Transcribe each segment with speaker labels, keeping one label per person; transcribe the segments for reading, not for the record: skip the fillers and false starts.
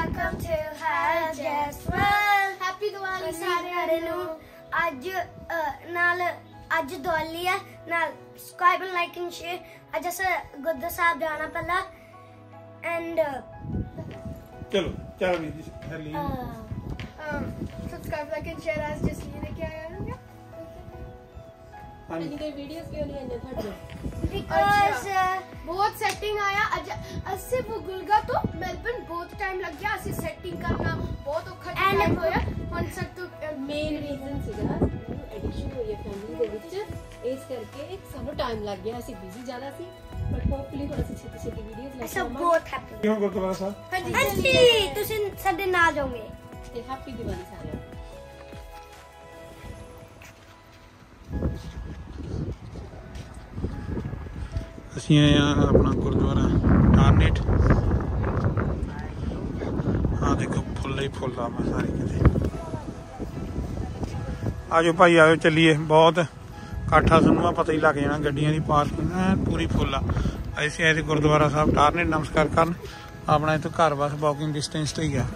Speaker 1: welcome to Have Just Well. Happy Diwali सारे ਨੂੰ ਅੱਜ ਨਾਲ ਅੱਜ ਦੀਵਾਲੀ ਹੈ ਨਾਲ subscribe and like and share ਅੱਜ ਅਸੀਂ ਗੁਰਦੁਆਰਾ ਸਾਹਿਬ ਜਾਣਾ ਪਹਿਲਾਂ and
Speaker 2: ਚਲੋ ਚਾਹ ਵੀ ਹਰਲੀ
Speaker 1: subscribe like and share as just लेके आया हूं
Speaker 3: अन्य कोई वीडियोस क्यों नहीं आने थोड़े
Speaker 1: because बहुत सेटिंग आया आज अस्से वो गुलगा तो मेलबर्न बहुत टाइम लग गया असि सेटिंग करना बहुत औखा टाइम होया कॉन्सर्ट तो
Speaker 3: मेन रीजन ਸੀਗਾ ਐਡੀਸ਼ਨ ਹੋਈ ਹੈ ਫੈਮਿਲੀ ਦੇ ਵਿੱਚ ਇਸ ਕਰਕੇ ਸਾਨੂੰ ਟਾਈਮ ਲੱਗ ਗਿਆ ਅਸੀਂ ਬਿਜ਼ੀ ਜ਼ਿਆਦਾ ਸੀ ਬਟ ਹੋਪਫੁਲੀ ਥੋੜਾ ਸੇ ਛੇਤੀ ਛੇਤੀ ਵੀਡੀਓਜ਼ ਲੈ
Speaker 1: ਸਭ ਬਹੁਤ ਹੈਪੀ
Speaker 2: ਕਿਉਂ ਗੁਰਦੁਆਰਾ ਸਾਹਿਬ
Speaker 1: ਹਾਂਜੀ ਤੁਸੀਂ ਸਾਡੇ ਨਾਲ ਜਾਓਗੇ
Speaker 3: ਤੇ ਹੈਪੀ ਦੀਵਾਲੀ ਸਾਰਿਆਂ ਨੂੰ
Speaker 2: ਅਸੀਂ ਆਏ ਆ ਆਪਣਾ ਗੁਰਦੁਆਰਾ ਟਾਰਨੇਟ ਆ ਦੇਖੋ ਫੁੱਲ ਹੀ ਫੁੱਲ ਆ ਸਾਰੇ ਕਿਤੇ ਆਜੋ ਭਾਈ ਆਜੋ ਚੱਲੀਏ ਬਹੁਤ ਇਕੱਠਾ ਸਾਨੂੰ ਪਤਾ ਹੀ ਲੱਗ ਜਾਣਾ ਗੱਡੀਆਂ ਦੀ ਪਾਰਕਿੰਗ ਪੂਰੀ ਫੁੱਲ ਆ ਅਸੀਂ ਆਏ ਤੇ ਗੁਰਦੁਆਰਾ ਸਾਹਿਬ ਟਾਰਨੇਟ ਨਮਸਕਾਰ ਕਰਨ ਆਪਣਾ ਇੱਥੋਂ ਘਰ ਬਸ ਵਾਕਿੰਗ ਡਿਸਟੈਂਸ ਤੇ ਹੀ ਆ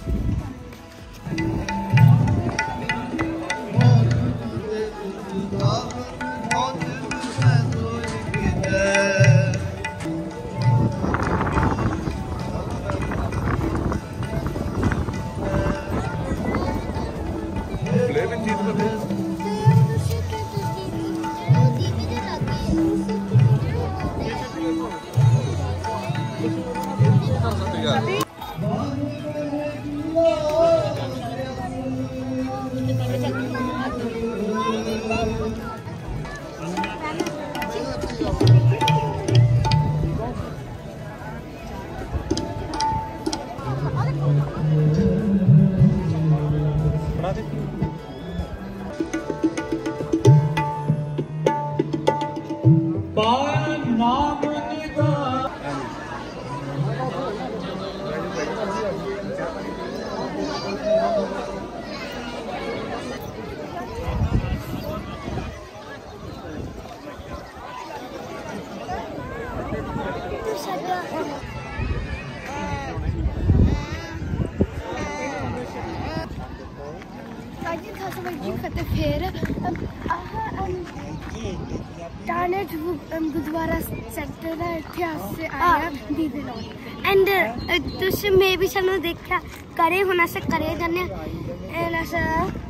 Speaker 1: गुरुद्वारा सेंटर है इतिहास से आया दीदी लोग एंड तुझे मैं भी चलो देखा करे होना से करे जाने एंड ऐसा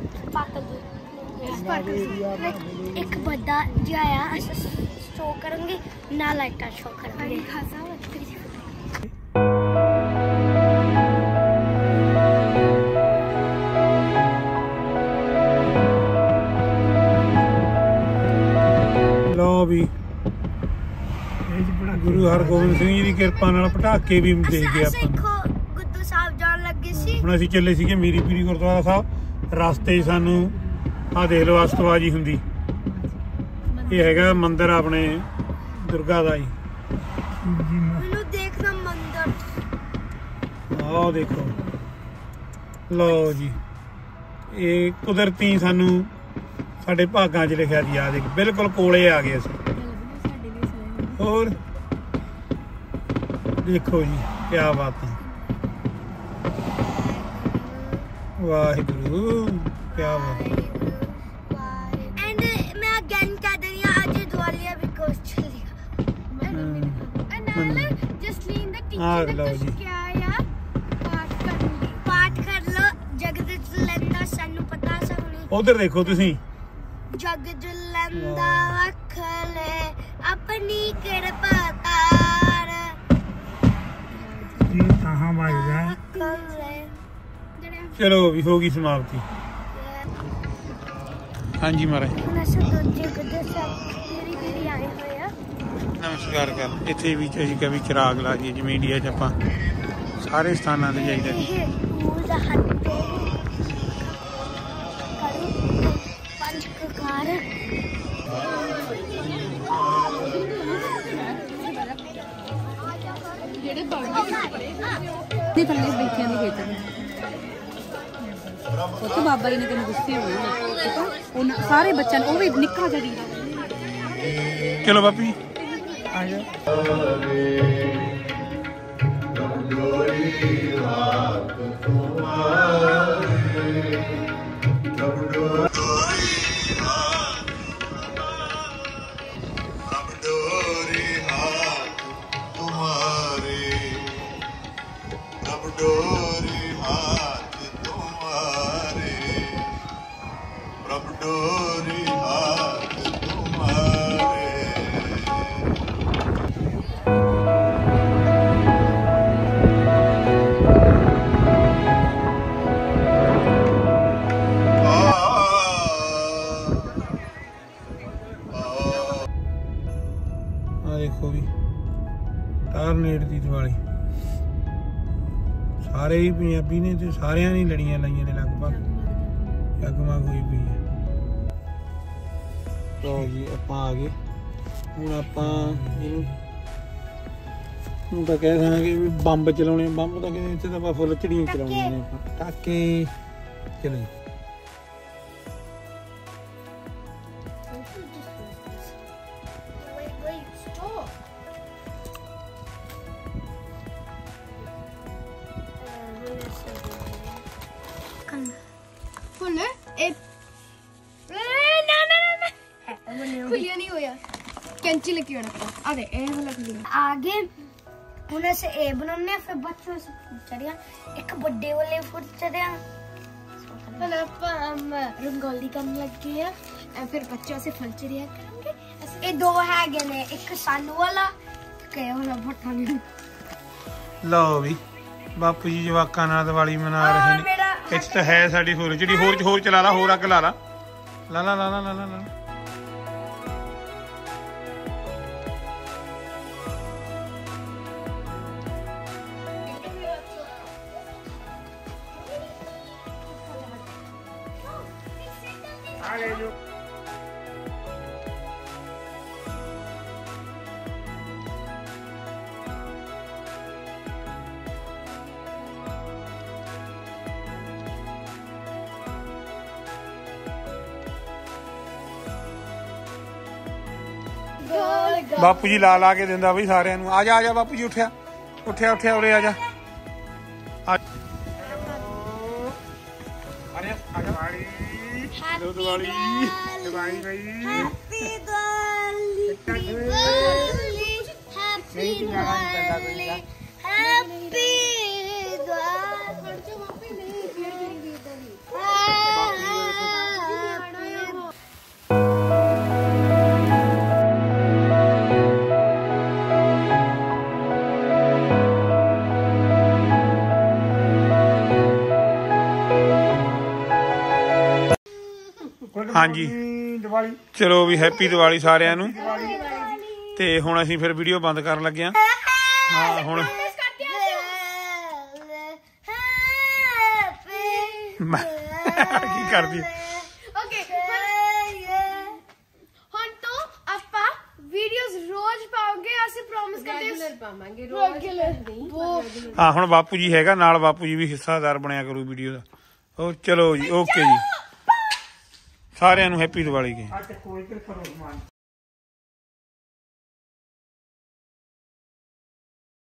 Speaker 1: एक बड़ा जो आया ऐसा शो करेंगे ना लाइट शो करेंगे खासा
Speaker 2: लो भी गुरु हरगोबिंद सिंह जी की किरपा नाल पटाके भी देख गए अपन
Speaker 1: गुरद्वारा साहब जान लगे सी
Speaker 2: ਹੁਣ ਅਸੀਂ ਚੱਲੇ ਸੀਗੇ ਮੀਰੀ ਪੀਰੀ ਗੁਰਦੁਆਰਾ ਸਾਹਿਬ ਰਸਤੇ 'ਚ ਸਾਨੂੰ ਆ ਦੇਖ ਲਓ ਅਸਤਵਾਜੀ ਹੁੰਦੀ ਇਹ ਹੈਗਾ ਮੰਦਿਰ ਆਪਣੇ ਦੁਰਗਾ ਦਾ ਜੀ
Speaker 1: ਮੈਨੂੰ ਦੇਖਣਾ ਮੰਦਿਰ
Speaker 2: ਆਹ ਦੇਖੋ ਲਓ ਜੀ ਇਹ ਕੁਦਰਤੀ ਸਾਨੂੰ ਸਾਡੇ ਭਾਗਾਂ 'ਚ ਲਿਖਿਆ ਜੀ ਆ ਦੇਖ ਬਿਲਕੁਲ ਕੋਲੇ ਆ ਗਏ ਅਸੀਂ ਹੋਰ देखो जी क्या बात है वाहिगुरु क्या बात है
Speaker 1: एंड मैं अगेन कह रही हूं आज दिवाली भी कोर्स चलेगा and just lean the teacher ने कुछ क्या आया पाठ कर लो जगत जलंदा सानू पता सब
Speaker 2: उधर देखो तुसी
Speaker 1: जग जलंदा वखले अपनी कृपा तार
Speaker 2: कहाँ भाग चलो भी होगी समाप्ति हाँ जी महाराज नमस्कार कर इतने भी कभी चिराग ला जी मीडिया च आपां सारे स्थानां ते जाईदा
Speaker 3: थले बैठे खेत तो बाबा जी ने तेन गुस्से होना सारे बच्चों वो भी निक्का जड़ी
Speaker 2: चलो बापी आ देखो भी टारनेट की दिवाली सारे ही पंजाबी ने ते सारियां ने लड़ियां लाइयां ने लगभग जगमग हुई पई है। तो जी आपां आ गए हुण आपां इहनूं हुण तां कह सकांगे भी बंब चलाउणे बंब तां कहंदे इत्थे तां आपां फुੱਲ ਝੜੀਆਂ चलाउणੀਆਂ ने आपां टाके चलो
Speaker 1: खुलिया नहीं होया कैंची लेके आना अरे ए वाला खुलिया आगे हुन से ए बनाने फिर बच्चों से चढ़िया एक बड़े वाले फुट चढ़िया फिर हम रंगोली करने लग गए हैं फिर बच्चों से फल चढ़िया करेंगे ये दो है ने एक सानू वाला के वाला भट्टा नहीं
Speaker 2: लो भी बापू जी जवाकां नाल दिवाली मना रहे ने इच तां है साडी होर जेडी होर चला ला होर अग ला ला ला ला ला ला ला ला बापू जी ला ला के दिंदा बई सारिਆਂ ਨੂੰ आ जा बापू जी उठिया उठिया उठिया उरे आ जा दिवाली दिवाली भाई happy Diwali happy Diwali happy हाँ जी चलो भी हैप्पी दिवाली सारिਆਂ ਨੂੰ ਤੇ ਹੁਣ ਅਸੀਂ ਫਿਰ ਵੀਡੀਓ ਬੰਦ ਕਰਨ ਲੱਗੇ ਆ ਹਾਂ ਹੁਣ ਕੀ ਕਰਦੀ
Speaker 1: ओके ਹੁਣ ਤੋਂ ਆਪਾਂ ਵੀਡੀਓਜ਼ ਰੋਜ਼ ਪਾਉਂਗੇ ਅਸੀਂ ਪ੍ਰੋਮਿਸ ਕਰਦੇ ਹਾਂ ਪਾਵਾਂਗੇ ਰੋਜ਼
Speaker 2: ਹਾਂ ਹੁਣ ਬਾਪੂ ਜੀ ਹੈਗਾ ਨਾਲ ਬਾਪੂ ਜੀ ਵੀ ਹਿੱਸਾਦਾਰ ਬਣਿਆ ਕਰੂ ਵੀਡੀਓ ਦਾ ਉਹ ਚਲੋ ਜੀ ਓਕੇ ਜੀ ਸਾਰਿਆਂ ਨੂੰ ਹੈਪੀ ਦੀਵਾਲੀ ਕੇ